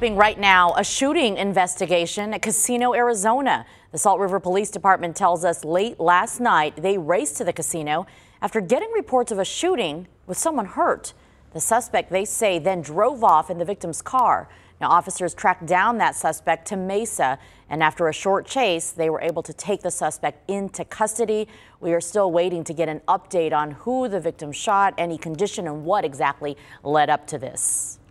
Developing right now, a shooting investigation at Casino Arizona. The Salt River Police Department tells us late last night they raced to the casino after getting reports of a shooting with someone hurt. The suspect, they say, then drove off in the victim's car. Now, officers tracked down that suspect to Mesa, and after a short chase, they were able to take the suspect into custody. We are still waiting to get an update on who the victim shot, any condition, and what exactly led up to this.